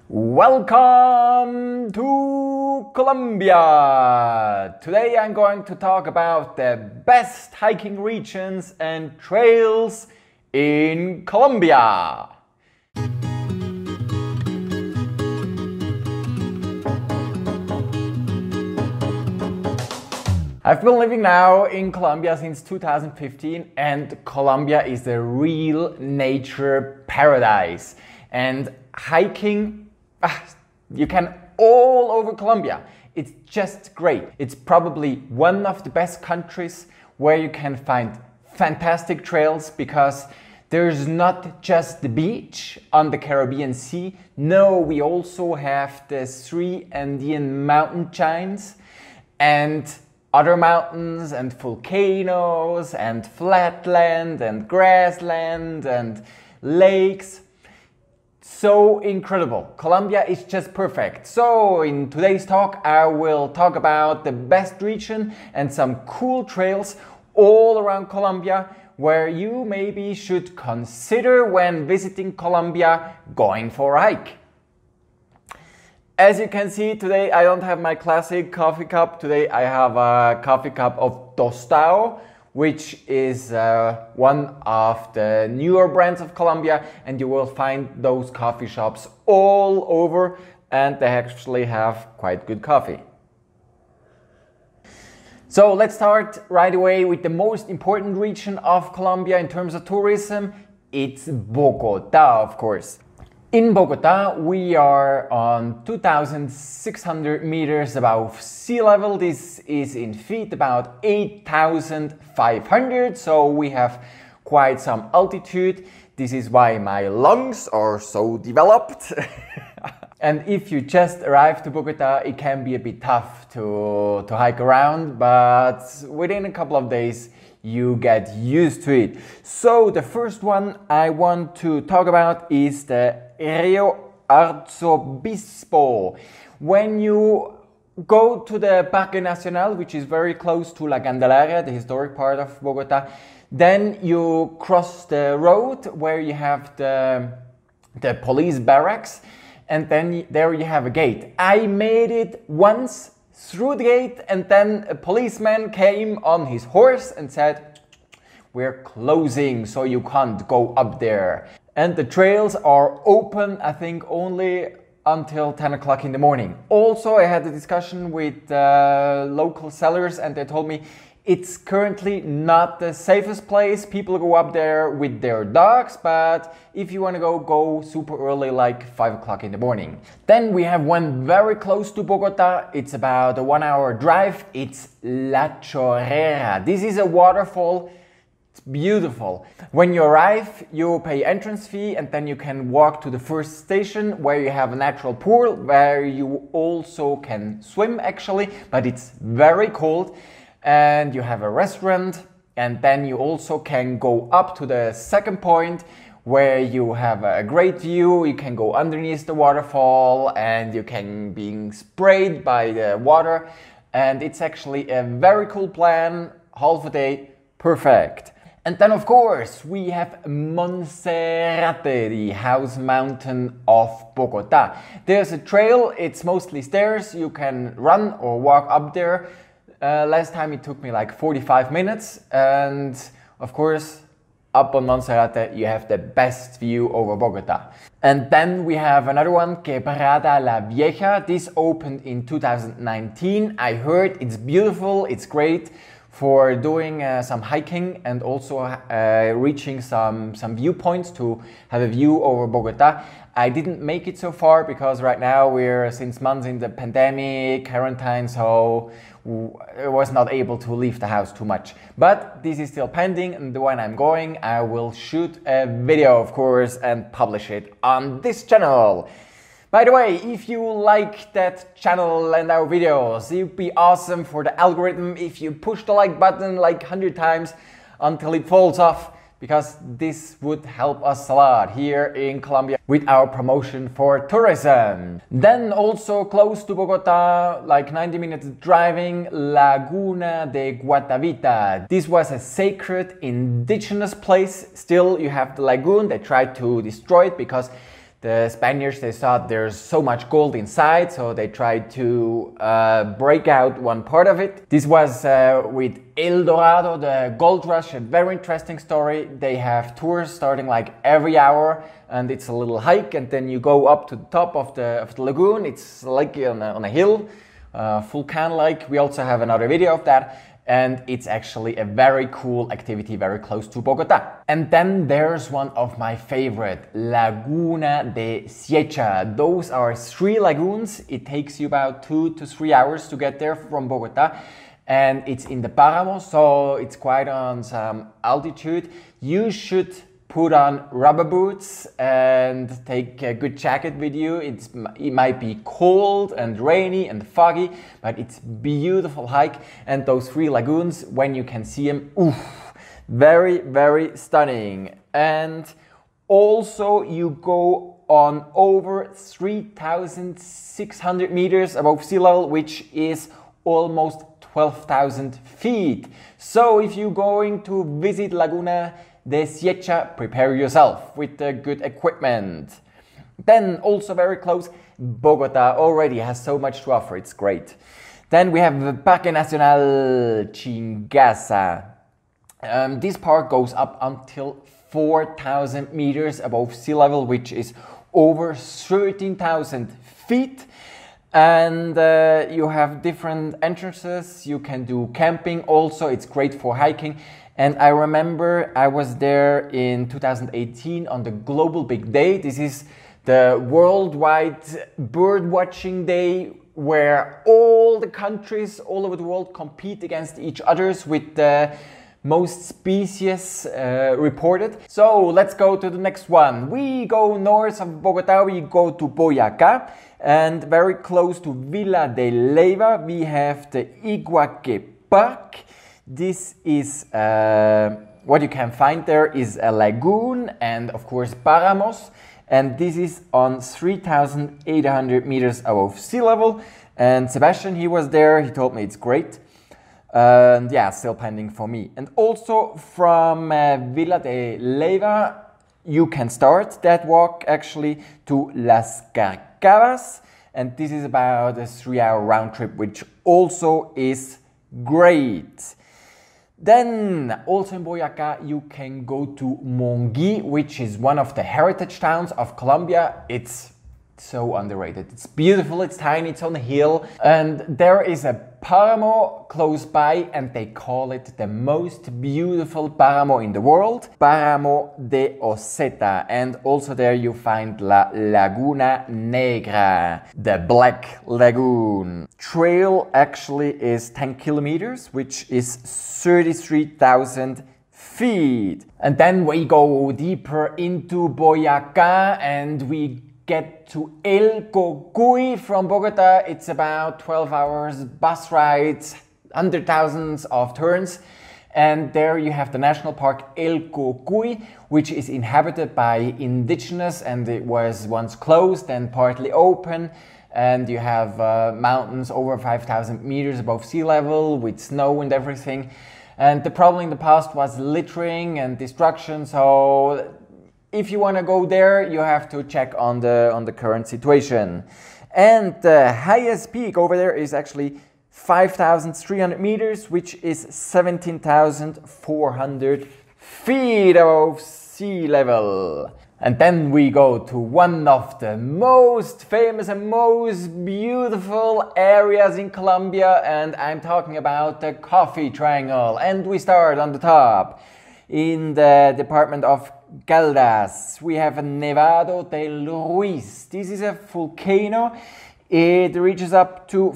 Welcome to Colombia! Today I'm going to talk about the best hiking regions and trails in Colombia. I've been living now in Colombia since 2015, and Colombia is a real nature paradise. And hiking, you can all over Colombia. It's just great. It's probably one of the best countries where you can find fantastic trails, because there's not just the beach on the Caribbean Sea. No, we also have the three Andean mountain chains and other mountains and volcanoes and flatland and grassland and lakes. So incredible. Colombia is just perfect. So in today's talk, I will talk about the best region and some cool trails all around Colombia where you maybe should consider when visiting Colombia going for a hike. As you can see, today I don't have my classic coffee cup. Today I have a coffee cup of Tostado, which is one of the newer brands of Colombia, and you will find those coffee shops all over, and they actually have quite good coffee. So let's start right away with the most important region of Colombia in terms of tourism. It's Bogota, of course. In Bogota, we are on 2,600 meters above sea level. This is in feet, about 8,500. So we have quite some altitude. This is why my lungs are so developed. And if you just arrive to Bogota, it can be a bit tough to hike around, but within a couple of days, you get used to it. So the first one I want to talk about is the Rio Arzobispo. When you go to the Parque Nacional, which is very close to La Candelaria, the historic part of Bogota, then you cross the road where you have the police barracks, and then there you have a gate. I made it once through the gate, and then a policeman came on his horse and said, "We're closing, so you can't go up there." And the trails are open, I think, only until 10 o'clock in the morning. Also, I had a discussion with local sellers, and they told me it's currently not the safest place. People go up there with their dogs, but if you want to go super early, like 5 o'clock in the morning. Then we have one very close to Bogota. It's about a 1 hour drive. It's La Chorrera. This is a waterfall. It's beautiful. When you arrive, you pay entrance fee, and then you can walk to the first station where you have a natural pool where you also can swim actually, but it's very cold. And you have a restaurant, and then you also can go up to the second point where you have a great view. You can go underneath the waterfall, and you can be sprayed by the water, and it's actually a very cool plan. Half a day, perfect. And then of course we have Monserrate, the house mountain of Bogota. There's a trail, it's mostly stairs. You can run or walk up there. Last time it took me like 45 minutes, and of course up on Monserrate you have the best view over Bogota. And then we have another one, Quebrada la Vieja. This opened in 2019. I heard it's beautiful, it's great for doing some hiking and also reaching some viewpoints to have a view over Bogota. I didn't make it so far because right now we're since months in the pandemic, quarantine, so I was not able to leave the house too much. But this is still pending, and when I'm going, I will shoot a video, of course, and publish it on this channel. By the way, if you like that channel and our videos, it would be awesome for the algorithm if you push the like button like 100 times until it falls off, because this would help us a lot here in Colombia with our promotion for tourism. Then also close to Bogota, like 90 minutes driving, Laguna de Guatavita. This was a sacred indigenous place. Still, you have the lagoon. They tried to destroy it because The Spaniards, they thought there's so much gold inside, so they tried to break out one part of it. This was with El Dorado, the gold rush, a very interesting story. They have tours starting like every hour, and it's a little hike, and then you go up to the top of the lagoon. It's like on a hill, Vulcan-like. We also have another video of that. And it's actually a very cool activity very close to Bogota. And then there's one of my favorite, Laguna de Siecha. Those are 3 lagoons. It takes you about 2 to 3 hours to get there from Bogota. And it's in the Paramo, so it's quite on some altitude. You should put on rubber boots and take a good jacket with you. It might be cold and rainy and foggy, but it's beautiful hike. And those 3 lagoons, when you can see them, oof, very, very stunning. And also you go on over 3,600 meters above sea level, which is almost 12,000 feet. So if you're going to visit Laguna de Siecha, prepare yourself with the good equipment. Then also very close, Bogota already has so much to offer, it's great. Then we have Parque Nacional Chingaza. This park goes up until 4,000 meters above sea level, which is over 13,000 feet. And you have different entrances, you can do camping also, it's great for hiking. And I remember I was there in 2018 on the Global Big Day. This is the worldwide birdwatching day where all the countries all over the world compete against each others with the most species reported. So let's go to the next one. We go north of Bogota, we go to Boyacá, and very close to Villa de Leyva we have the Iguaque Park. This is what you can find there is a lagoon and of course paramos, and this is on 3,800 meters above sea level. And Sebastian, he was there, he told me it's great. And yeah, still pending for me. And also from Villa de Leyva you can start that walk actually to Las Carcabas, and this is about a 3-hour round trip, which also is great. Then also in Boyacá you can go to Monguí, which is one of the heritage towns of Colombia. It's so underrated. It's beautiful, it's tiny, it's on a hill, and there is a paramo close by, and they call it the most beautiful paramo in the world, Paramo de Oseta. And also there you find La Laguna Negra, the Black Lagoon. Trail actually is 10 kilometers, which is 33,000 feet. And then we go deeper into Boyacá and we get to El Cocuy from Bogota. It's about 12 hours bus rides, hundred thousands of turns. And there you have the national park El Cocuy, which is inhabited by indigenous, and it was once closed and partly open. And you have mountains over 5,000 meters above sea level with snow and everything. And the problem in the past was littering and destruction, so if you want to go there, you have to check on the current situation. And the highest peak over there is actually 5,300 meters, which is 17,400 feet above sea level. And then we go to one of the most famous and most beautiful areas in Colombia, and I'm talking about the Coffee Triangle. And we start on the top. In the department of Caldas, we have Nevado del Ruiz. This is a volcano. It reaches up to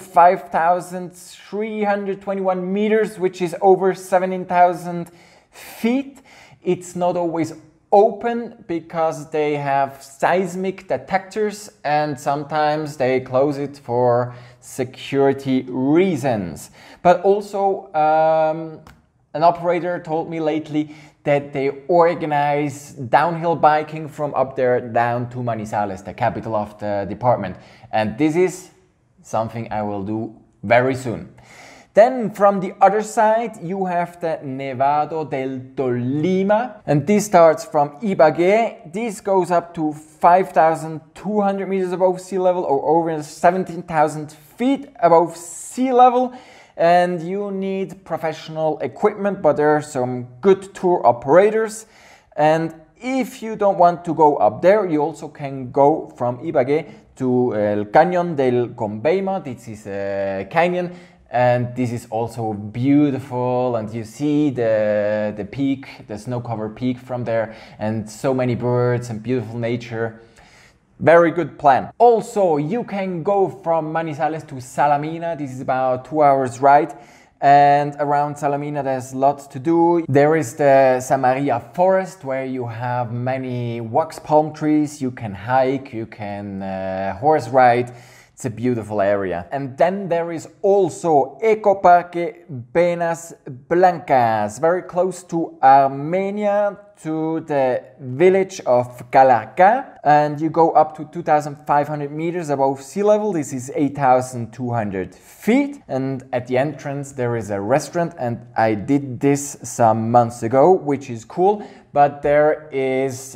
5,321 meters, which is over 17,000 feet. It's not always open because they have seismic detectors, and sometimes they close it for security reasons. But also, an operator told me lately that they organize downhill biking from up there down to Manizales, the capital of the department. And this is something I will do very soon. Then from the other side you have the Nevado del Tolima, and this starts from Ibagué. This goes up to 5,200 meters above sea level, or over 17,000 feet above sea level, and you need professional equipment, but there are some good tour operators. And if you don't want to go up there, you also can go from Ibagué to El Cañón del Combeima. This is a canyon, and this is also beautiful, and you see the peak, the snow-covered peak from there, and so many birds and beautiful nature. Very good plan. Also, you can go from Manizales to Salamina. This is about 2 hours ride. And around Salamina there's lots to do. There is the Samaria forest where you have many wax palm trees. You can hike, you can horse ride. It's a beautiful area. And then there is also Ecoparque Penas Blancas, very close to Armenia, to the village of Calarca, and you go up to 2,500 meters above sea level. This is 8,200 feet, and at the entrance there is a restaurant, and I did this some months ago, which is cool. But there is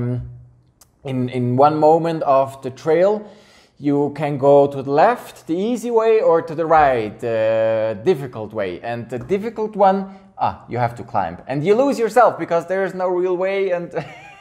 in one moment of the trail, you can go to the left, the easy way, or to the right, the difficult way. And the difficult one, you have to climb. And you lose yourself because there is no real way. And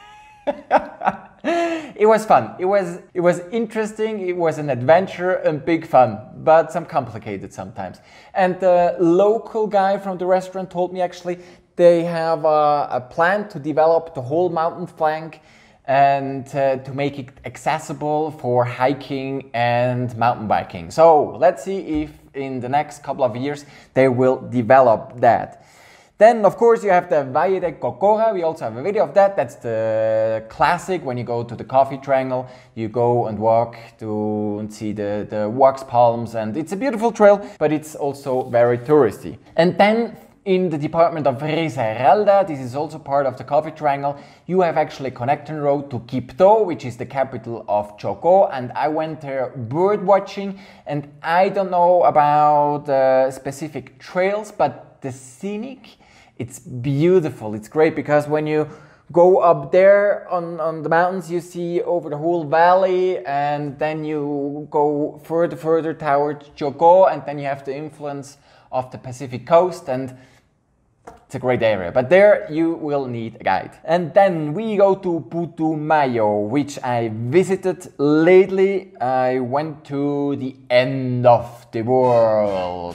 it was fun. It was interesting. It was an adventure and big fun, but some complicated sometimes. And the local guy from the restaurant told me actually they have a plan to develop the whole mountain flank and to make it accessible for hiking and mountain biking. So let's see if in the next couple of years they will develop that. Then of course you have the Valle de Cocora. We also have a video of that. That's the classic when you go to the coffee triangle. You go and walk to and see the wax palms, and it's a beautiful trail, but it's also very touristy. And then in the department of Risaralda, this is also part of the coffee triangle, you have actually a connecting road to Quibdó, which is the capital of Chocó, and I went there bird watching, and I don't know about specific trails, but the scenic, it's beautiful. It's great because when you go up there on the mountains, you see over the whole valley, and then you go further towards Chocó, and then you have the influence of the Pacific coast, and it's a great area, but there you will need a guide. And then we go to Putumayo, which I visited lately. I went to the end of the world.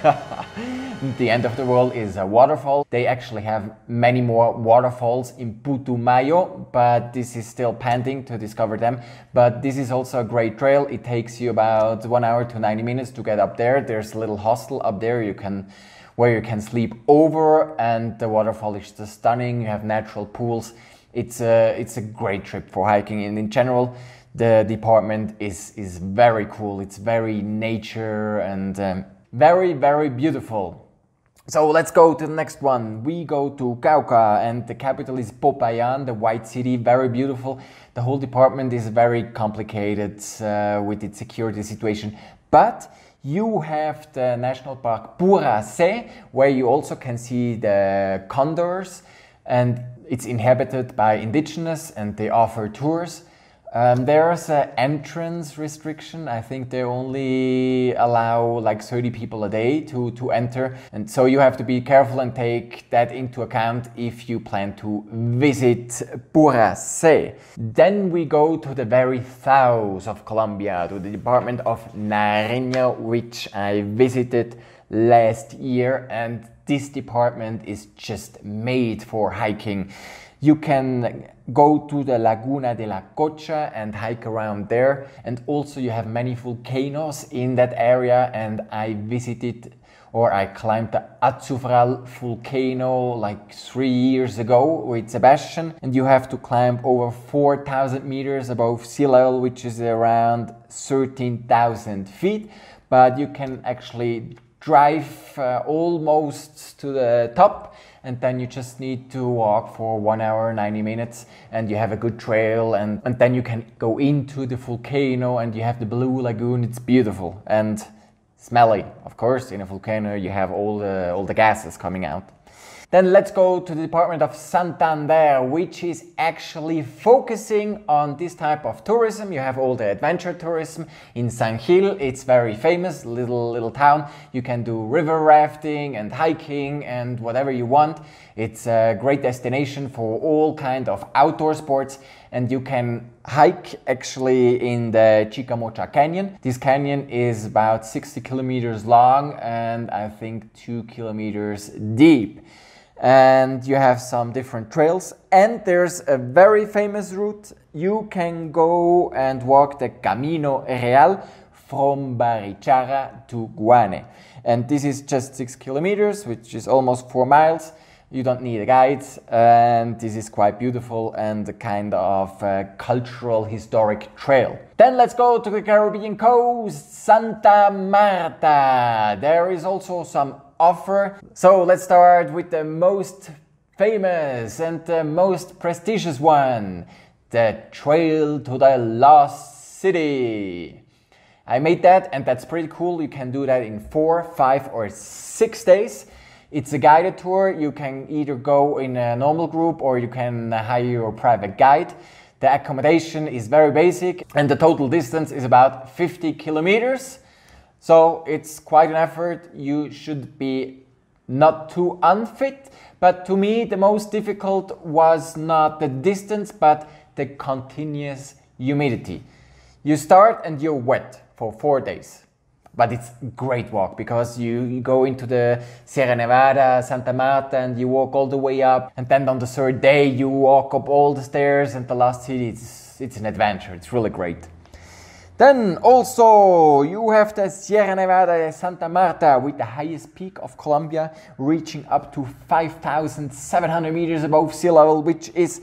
The end of the world is a waterfall. They actually have many more waterfalls in Putumayo, but this is still pending to discover them. But this is also a great trail. It takes you about 1 hour to 90 minutes to get up there. There's a little hostel up there where you can sleep over, and the waterfall is just stunning. You have natural pools. It's a great trip for hiking, and in general the department is very cool. It's very nature and very, very beautiful. So let's go to the next one. We go to Cauca, and the capital is Popayán, the white city, very beautiful. The whole department is very complicated with its security situation, but you have the National Park Puracé, where you also can see the condors, and it's inhabited by indigenous, and they offer tours. There's an entrance restriction. I think they only allow like 30 people a day to enter, and so you have to be careful and take that into account if you plan to visit Puracé. Then we go to the very south of Colombia, to the department of Nariño, which I visited last year, and this department is just made for hiking. You can go to the Laguna de la Cocha and hike around there, and also you have many volcanoes in that area, and I visited, or I climbed the Azufral volcano like 3 years ago with Sebastian, and you have to climb over 4,000 meters above sea level, which is around 13,000 feet, but you can actually drive almost to the top, and then you just need to walk for 1 hour, 90 minutes, and you have a good trail, and then you can go into the volcano, and you have the blue lagoon. It's beautiful, and smelly. Of course, in a volcano you have all the gases coming out. Then let's go to the department of Santander, which is actually focusing on this type of tourism. You have all the adventure tourism. In San Gil, it's very famous, little town. You can do river rafting and hiking and whatever you want. It's a great destination for all kind of outdoor sports, and you can hike actually in the Chicamocha Canyon. This canyon is about 60 kilometers long and I think 2 kilometers deep. And you have some different trails, and there's a very famous route. You can go and walk the Camino Real from Barichara to Guane, and this is just 6 kilometers, which is almost 4 miles. You don't need a guide, and this is quite beautiful and a kind of cultural historic trail. Then let's go to the Caribbean coast, Santa Marta. There is also some offer. So let's start with the most famous and the most prestigious one, the Trail to the Lost City. I made that, and that's pretty cool. You can do that in 4, 5 or 6 days. It's a guided tour. You can either go in a normal group or you can hire your private guide. The accommodation is very basic and the total distance is about 50 kilometers. So it's quite an effort. You should be not too unfit, but to me the most difficult was not the distance but the continuous humidity. You start and you're wet for 4 days, but it's a great walk because you go into the Sierra Nevada, Santa Marta, and you walk all the way up, and then on the 3rd day you walk up all the stairs and the Lost City. It's an adventure. It's really great. Then also you have the Sierra Nevada Santa Marta with the highest peak of Colombia, reaching up to 5,700 meters above sea level, which is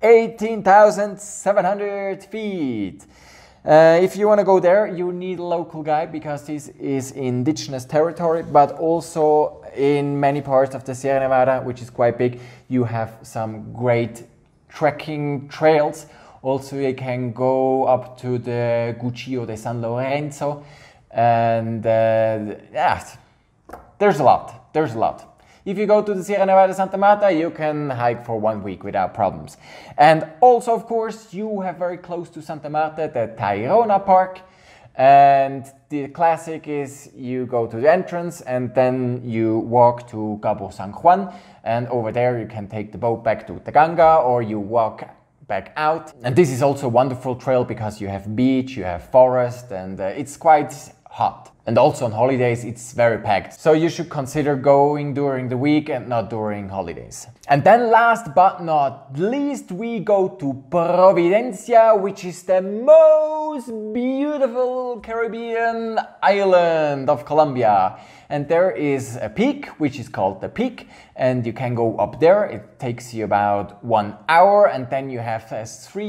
18,700 feet. If you want to go there, you need a local guide because this is indigenous territory, but also in many parts of the Sierra Nevada, which is quite big, you have some great trekking trails. Also, you can go up to the Cuchillo de San Lorenzo, and yeah, there's a lot. If you go to the Sierra Nevada Santa Marta, you can hike for 1 week without problems. And also, of course, you have very close to Santa Marta the Tayrona Park, and the classic is you go to the entrance and then you walk to Cabo San Juan, and over there you can take the boat back to Taganga or you walk back out. And this is also a wonderful trail because you have beach, you have forest, and it's quite hot. And also on holidays it's very packed. So you should consider going during the week and not during holidays. And then last but not least, we go to Providencia, which is the most beautiful Caribbean island of Colombia. And there is a peak, which is called the Peak, and you can go up there. It takes you about 1 hour, and then you have a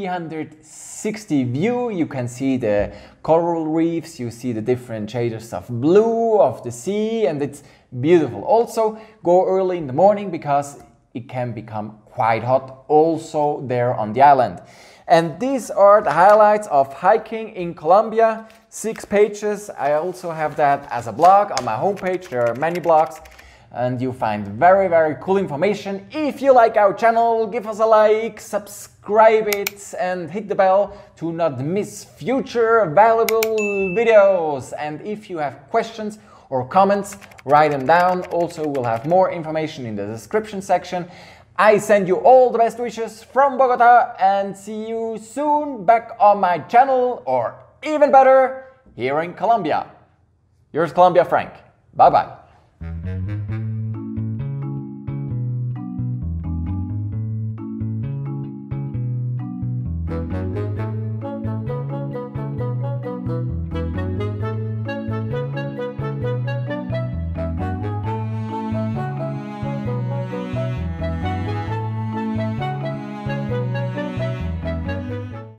360 view. You can see the coral reefs, you see the different shades of blue of the sea, and it's beautiful. Also, go early in the morning because it can become quite hot also there on the island. And these are the highlights of hiking in Colombia. 6 pages. I also have that as a blog on my homepage. There are many blogs and you find very cool information. If you like our channel, give us a like, subscribe it and hit the bell to not miss future valuable videos. And if you have questions or comments, write them down. Also, we'll have more information in the description section. I send you all the best wishes from Bogota and see you soon back on my channel, or even better, here in Colombia. Yours Colombiafrank. Bye bye.